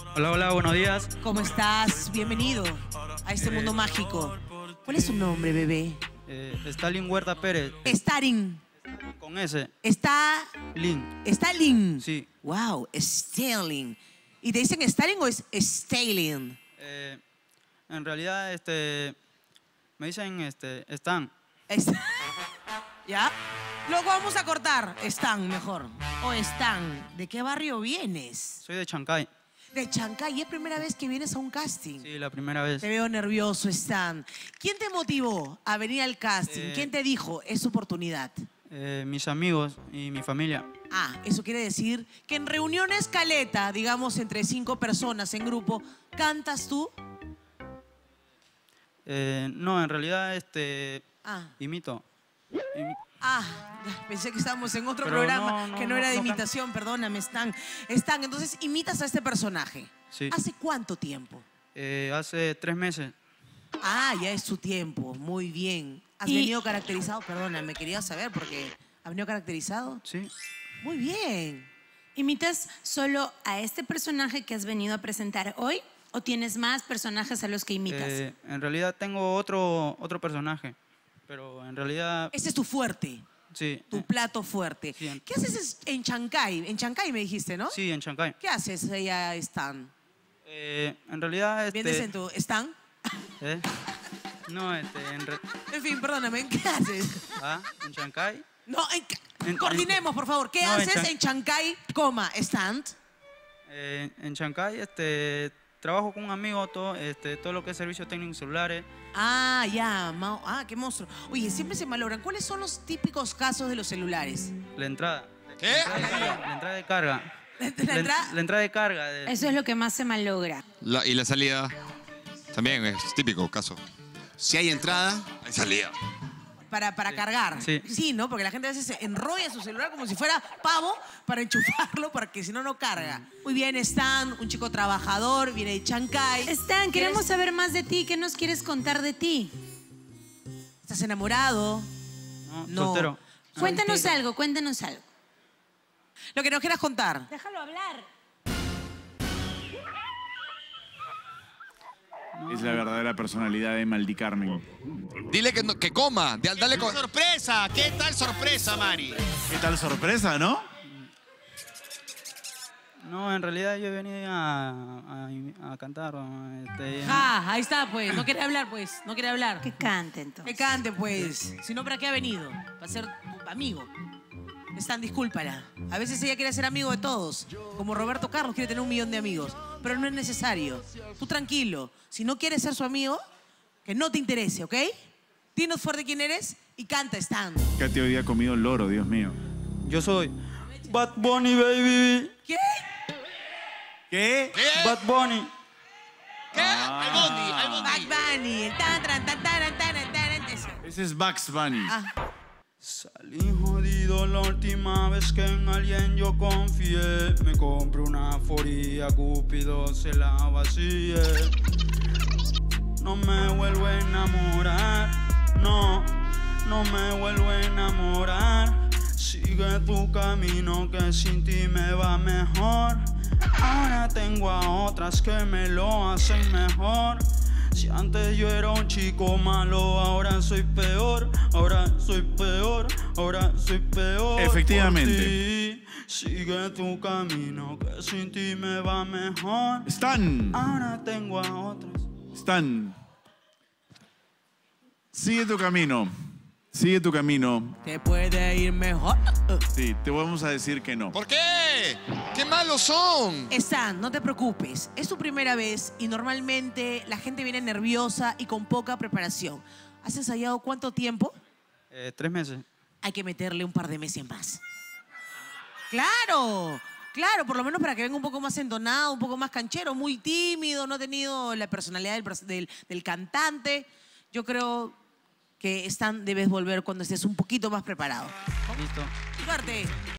Hola, hola, buenos días. ¿Cómo estás? Bienvenido a este mundo mágico. ¿Cuál es su nombre, bebé? Stalin Huerta Pérez, Stalin. con S. Stalin. Sí. Wow, Stalin. ¿Y te dicen Stalin o es Stalin? En realidad, me dicen, Stan. ¿Ya? Luego vamos a cortar. Stan, mejor. O Stan. ¿De qué barrio vienes? Soy de Chancay. De Chancay. ¿Es primera vez que vienes a un casting? Sí, la primera vez. Te veo nervioso, Stan. ¿Quién te motivó a venir al casting? ¿Quién te dijo, es su oportunidad? Mis amigos y mi familia. Ah, eso quiere decir que en reuniones caleta, digamos entre 5 personas en grupo, ¿cantas tú? No, en realidad, imito. Ah, pensé que estábamos en otro Pero programa no, que no era de no imitación, perdóname, Stan. Stan, entonces imitas a este personaje. Sí. ¿Hace cuánto tiempo? Hace 3 meses. Ah, ya es su tiempo, muy bien. ¿Has venido caracterizado? Perdóname, quería saber porque ¿has venido caracterizado? Sí. Muy bien. ¿Imitas solo a este personaje que has venido a presentar hoy o tienes más personajes a los que imitas? En realidad tengo otro personaje, pero en realidad... Ese es tu fuerte. Sí. Tu plato fuerte. Sí. ¿Qué haces en Chancay? En Chancay me dijiste, ¿no? Sí, en Chancay. ¿Qué haces allá, Stan? En realidad, ¿Vienes en tu Stan? ¿Eh? No, En fin, perdóname, ¿qué haces? ¿En Chancay? No, coordinemos, por favor. ¿Qué haces en Chancay, Stan? En Chancay, trabajo con un amigo, todo lo que es servicio técnico celulares. Ah, ya, qué monstruo. Oye, siempre se malogran. ¿Cuáles son los típicos casos de los celulares? La entrada. ¿Qué? La entrada de carga. La entrada de carga. Eso es lo que más se malogra. Y la salida también es típico caso. Si hay entrada, Hay salida. Para cargar. Sí. ¿no? Porque la gente a veces se enrolla su celular como si fuera pavo para enchufarlo, porque si no, no carga. Muy bien, Stan, un chico trabajador, viene de Chancay. Stan, queremos saber más de ti. ¿Qué nos quieres contar de ti? ¿Estás enamorado? No, soltero. Cuéntanos Soltero. algo, cuéntanos algo. Lo que nos quieras contar. Déjalo hablar. Es la verdadera personalidad de Maldi Carmen. Dile que coma. Dale ¡qué sorpresa! ¿Qué tal sorpresa, Mari? ¿Qué tal sorpresa, no? No, en realidad yo he venido a cantar. Ahí está, pues. No quiere hablar, pues. No quiere hablar. Que cante, entonces. Que cante, pues. Si no, ¿para qué ha venido? Para ser tu amigo. Stan, discúlpala. A veces ella quiere ser amigo de todos. Como Roberto Carlos quiere tener 1 millón de amigos. Pero no es necesario. Tú tranquilo. Si no quieres ser su amigo, que no te interese, ¿ok? Dinos fuerte quién eres y canta, Stan. Katy hoy día ha comido loro, Dios mío. Yo soy Bad Bunny, baby. ¿Qué? ¿Qué? Bad Bunny. ¿Qué? Al Bondi. Bad Bunny. El tan, tan, tan, tan, tan, tan. Ese. Ese es Bugs Bunny. Salí jodido la última vez que en alguien yo confié. Me compré una foría, Cúpido se la vacié. No me vuelvo a enamorar, no me vuelvo a enamorar. Sigue tu camino que sin ti me va mejor. Ahora tengo a otras que me lo hacen mejor. Si antes yo era un chico malo, ahora soy peor, ahora soy peor, ahora soy peor. Efectivamente. Sigue tu camino, que sin ti me va mejor. Stan. Ahora tengo a otras. Stan. Sigue tu camino. Sigue tu camino. Te puede ir mejor. Sí, te vamos a decir que no. ¿Por qué? ¡Qué malos son! Stan, no te preocupes. Es tu primera vez y normalmente la gente viene nerviosa y con poca preparación. ¿Has ensayado cuánto tiempo? 3 meses. Hay que meterle un par de meses más. ¡Claro! Claro, por lo menos para que venga un poco más entonado, un poco más canchero, muy tímido, no ha tenido la personalidad del cantante. Yo creo que Stan debes volver cuando estés un poquito más preparado. Listo. Suerte.